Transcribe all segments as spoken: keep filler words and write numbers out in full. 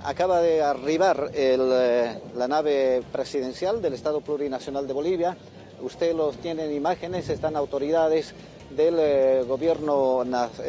acaba de arribar el, eh, la nave presidencial del Estado Plurinacional de Bolivia. Usted los tiene en imágenes, están autoridades del eh, gobierno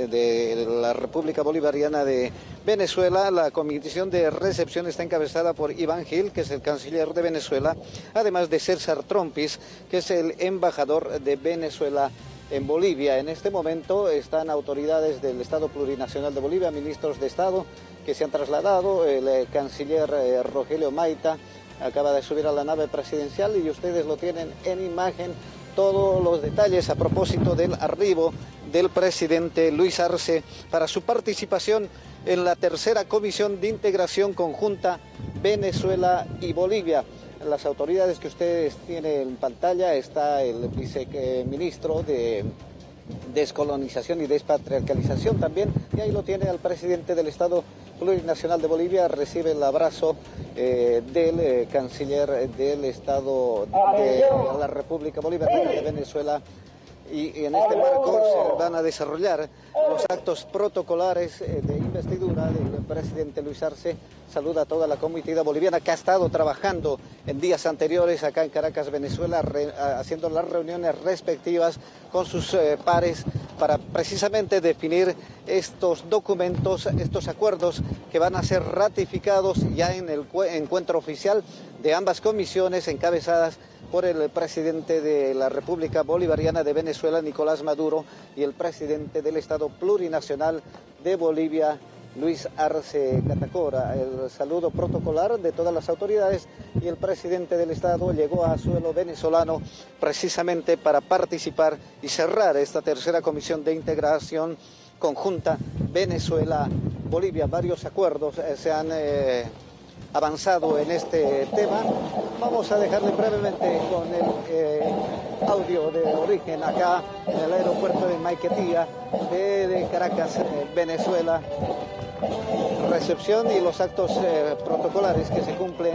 de la República Bolivariana de Venezuela. La comisión de recepción está encabezada por Iván Gil, que es el canciller de Venezuela, además de César Trompis, que es el embajador de Venezuela en Bolivia. En este momento están autoridades del Estado Plurinacional de Bolivia, ministros de Estado que se han trasladado. El eh, canciller eh, Rogelio Maita acaba de subir a la nave presidencial y ustedes lo tienen en imagen, todos los detalles a propósito del arribo del presidente Luis Arce para su participación en la tercera comisión de integración conjunta Venezuela y Bolivia. Las autoridades que ustedes tienen en pantalla, está el viceministro de Descolonización y Despatriarcalización también, y ahí lo tiene al presidente del Estado Plurinacional de Bolivia, recibe el abrazo eh, del eh, canciller del Estado de la República Bolivariana de Venezuela. Y, y en este marco se van a desarrollar los actos protocolares de investidura del presidente Luis Arce. Saluda a toda la comitiva boliviana que ha estado trabajando en días anteriores acá en Caracas, Venezuela, re, haciendo las reuniones respectivas con sus eh, pares para precisamente definir estos documentos, estos acuerdos que van a ser ratificados ya en el encuentro oficial de ambas comisiones encabezadas por el presidente de la República Bolivariana de Venezuela, Nicolás Maduro, y el presidente del Estado Plurinacional de Bolivia, Luis Arce Catacora. El saludo protocolar de todas las autoridades, y el presidente del Estado llegó a suelo venezolano precisamente para participar y cerrar esta tercera comisión de integración conjunta Venezuela-Bolivia. Varios acuerdos eh, se han eh, avanzado en este tema. Vamos a dejarle brevemente con el eh, audio de origen acá en el aeropuerto de Maiquetía de, de Caracas, eh, Venezuela. Recepción y los actos eh, protocolares que se cumplen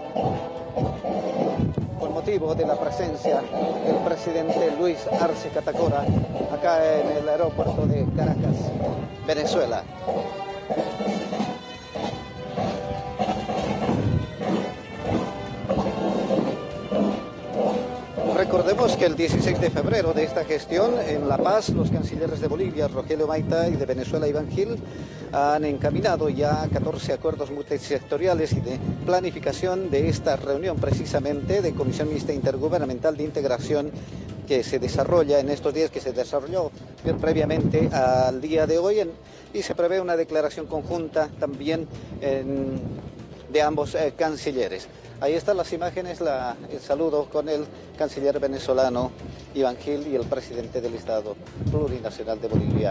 con motivo de la presencia del presidente Luis Arce Catacora acá en el aeropuerto de Caracas, Venezuela. Recordemos que el dieciséis de febrero de esta gestión en La Paz, los cancilleres de Bolivia, Rogelio Maita, y de Venezuela, Iván Gil, han encaminado ya catorce acuerdos multisectoriales y de planificación de esta reunión precisamente de Comisión Mixta Intergubernamental de Integración que se desarrolla en estos días, que se desarrolló previamente al día de hoy, en, y se prevé una declaración conjunta también en, de ambos eh, cancilleres. Ahí están las imágenes, la, el saludo con el canciller venezolano Iván Gil y el presidente del Estado Plurinacional de Bolivia,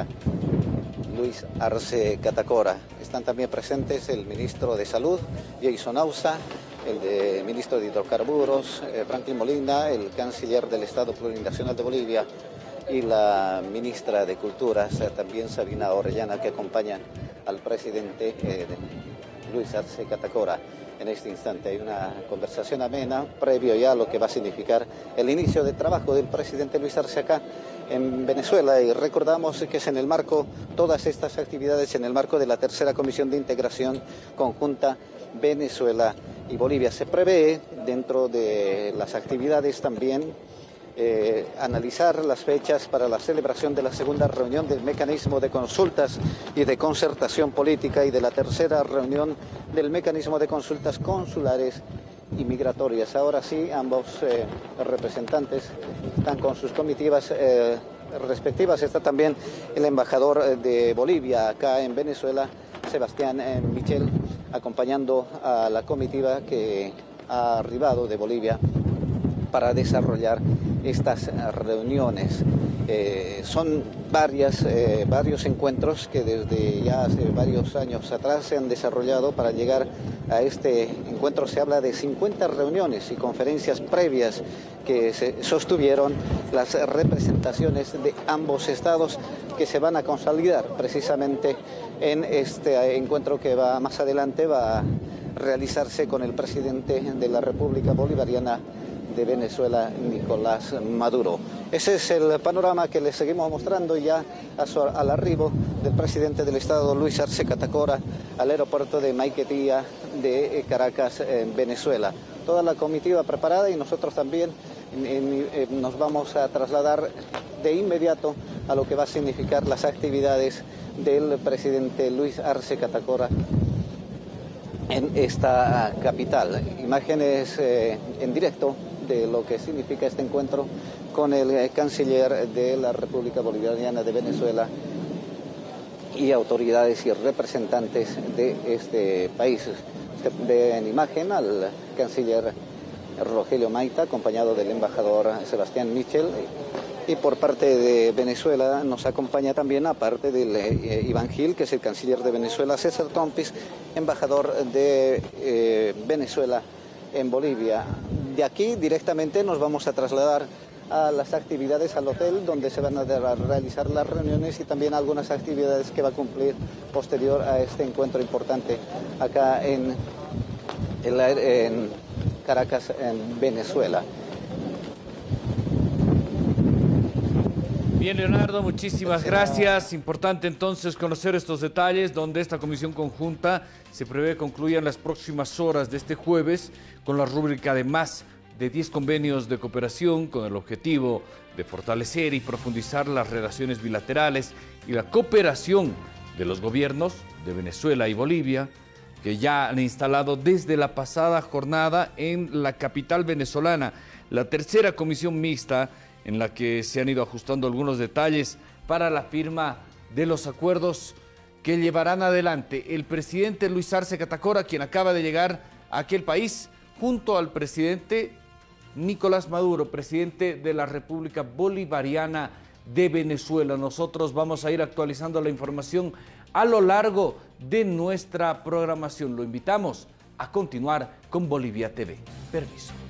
Luis Arce Catacora. Están también presentes el ministro de Salud, Jason Ausa, el de, ministro de Hidrocarburos, eh, Franklin Molina, el canciller del Estado Plurinacional de Bolivia y la ministra de Culturas, eh, también Sabina Orellana, que acompañan al presidente eh, Luis Arce Catacora. En este instante hay una conversación amena, previo ya a lo que va a significar el inicio de trabajo del presidente Luis Arce acá en Venezuela, y recordamos que es en el marco, todas estas actividades en el marco de la tercera comisión de integración conjunta Venezuela y Bolivia. Se prevé dentro de las actividades también Eh, analizar las fechas para la celebración de la segunda reunión del mecanismo de consultas y de concertación política y de la tercera reunión del mecanismo de consultas consulares y migratorias. Ahora sí, ambos eh, representantes están con sus comitivas eh, respectivas. Está también el embajador de Bolivia acá en Venezuela, Sebastián eh, Michel, acompañando a la comitiva que ha arribado de Bolivia para desarrollar estas reuniones. Eh, son varias, eh, varios encuentros que desde ya hace varios años atrás se han desarrollado para llegar a este encuentro. Se habla de cincuenta reuniones y conferencias previas que se sostuvieron las representaciones de ambos estados, que se van a consolidar precisamente en este encuentro que va más adelante va a realizarse con el presidente de la República Bolivariana de Venezuela, Nicolás Maduro. Ese es el panorama que les seguimos mostrando ya a su, al arribo del presidente del Estado, Luis Arce Catacora, al aeropuerto de Maiquetía de Caracas, en Venezuela. Toda la comitiva preparada y nosotros también en, en, en, nos vamos a trasladar de inmediato a lo que va a significar las actividades del presidente Luis Arce Catacora en esta capital. Imágenes eh, en directo de lo que significa este encuentro con el eh, canciller de la República Bolivariana de Venezuela y autoridades y representantes de este país. Usted ve en imagen al canciller Rogelio Maita, acompañado del embajador Sebastián Michel, y por parte de Venezuela nos acompaña también, aparte del eh, Iván Gil, que es el canciller de Venezuela, César Tompis, embajador de eh, Venezuela en Bolivia. De aquí directamente nos vamos a trasladar a las actividades al hotel donde se van a realizar las reuniones y también algunas actividades que va a cumplir posterior a este encuentro importante acá en, en, en Caracas, en Venezuela. Bien, Leonardo, muchísimas gracias. Importante entonces conocer estos detalles, donde esta comisión conjunta se prevé concluya en las próximas horas de este jueves con la rúbrica de más de diez convenios de cooperación con el objetivo de fortalecer y profundizar las relaciones bilaterales y la cooperación de los gobiernos de Venezuela y Bolivia, que ya han instalado desde la pasada jornada en la capital venezolana la tercera comisión mixta, en la que se han ido ajustando algunos detalles para la firma de los acuerdos que llevarán adelante el presidente Luis Arce Catacora, quien acaba de llegar a aquel país, junto al presidente Nicolás Maduro, presidente de la República Bolivariana de Venezuela. Nosotros vamos a ir actualizando la información a lo largo de nuestra programación. Lo invitamos a continuar con Bolivia T V. Permiso.